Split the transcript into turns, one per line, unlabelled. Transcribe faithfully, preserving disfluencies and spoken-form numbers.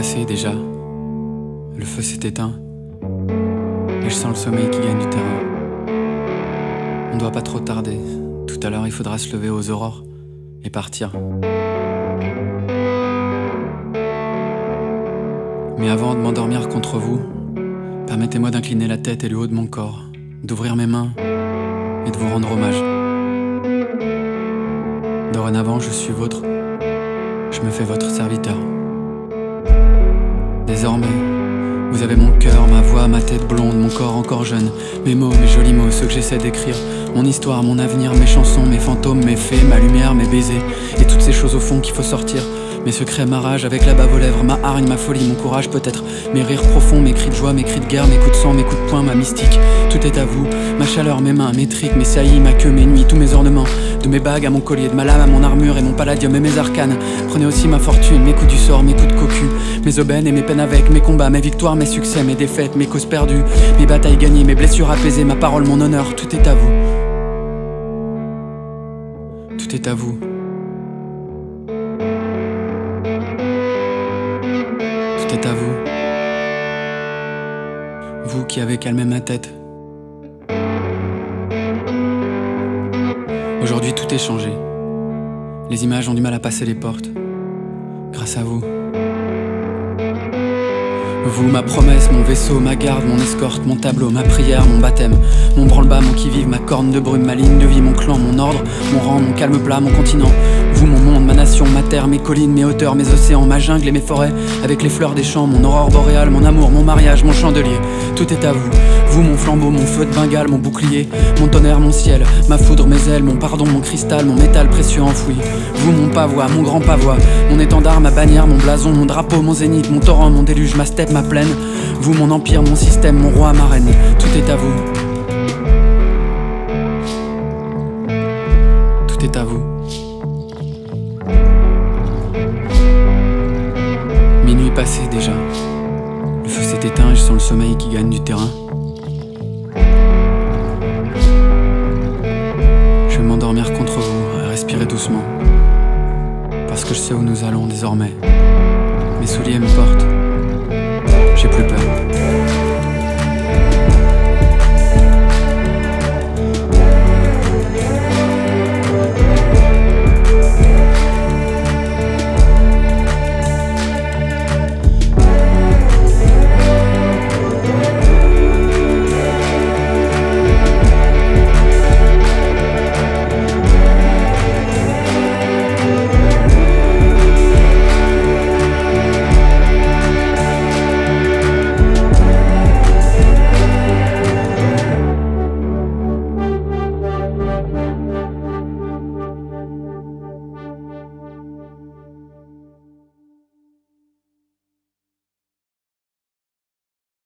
passée déjà, le feu s'est éteint, et je sens le sommeil qui gagne du terrain. On doit pas trop tarder, tout à l'heure il faudra se lever aux aurores et partir. Mais avant de m'endormir contre vous, permettez-moi d'incliner la tête et le haut de mon corps, d'ouvrir mes mains et de vous rendre hommage. Dorénavant je suis vôtre, je me fais votre serviteur. Désormais, vous avez mon cœur, ma voix, ma tête blonde, mon corps encore jeune, mes mots, mes jolis mots, ceux que j'essaie d'écrire, mon histoire, mon avenir, mes chansons, mes fantômes, mes faits, ma lumière, mes baisers, et toutes ces choses au fond qu'il faut sortir. Mes secrets, ma rage, avec la bave aux lèvres, ma hargne, ma folie, mon courage peut-être, mes rires profonds, mes cris de joie, mes cris de guerre, mes coups de sang, mes coups de poing, ma mystique. Tout est à vous, ma chaleur, mes mains, mes tripes, mes saillies, ma queue, mes nuits, tous mes ornements, de mes bagues à mon collier, de ma lame à mon armure et mon palladium et mes arcanes. Prenez aussi ma fortune, mes coups du sort, mes coups de cocu, mes aubaines et mes peines avec, mes combats, mes victoires, mes succès, mes défaites, mes causes perdues, mes batailles gagnées, mes blessures apaisées, ma parole, mon honneur, tout est à vous. Tout est à vous. Tout est à vous. Vous qui avez calmé ma tête. Aujourd'hui tout est changé. Les images ont du mal à passer les portes. Grâce à vous. Vous, ma promesse, mon vaisseau, ma garde, mon escorte, mon tableau, ma prière, mon baptême, mon branle-bas, mon qui-vive, ma corne de brume, ma ligne de vie, mon clan, mon ordre, mon rang, mon calme plat, mon continent. Vous, mon monde, ma nation, ma terre, mes collines, mes hauteurs, mes océans, ma jungle et mes forêts, avec les fleurs des champs, mon aurore boréale, mon amour, mon mariage, mon chandelier. Tout est à vous. Vous, mon flambeau, mon feu de Bengale, mon bouclier, mon tonnerre, mon ciel, ma foudre, mes ailes, mon pardon, mon cristal, mon métal précieux enfoui. Vous, mon pavois, mon grand pavois, mon étendard, ma bannière, mon blason, mon drapeau, mon zénith, mon torrent, mon déluge, ma steppe, ma plaine. Vous, mon empire, mon système, mon roi, ma reine, tout est à vous. Tout est à vous. Minuit passé déjà. Le feu s'est éteint et je sens le sommeil qui gagne du terrain. Je vais m'endormir contre vous et respirer doucement. Parce que je sais où nous allons désormais. Mes souliers me portent.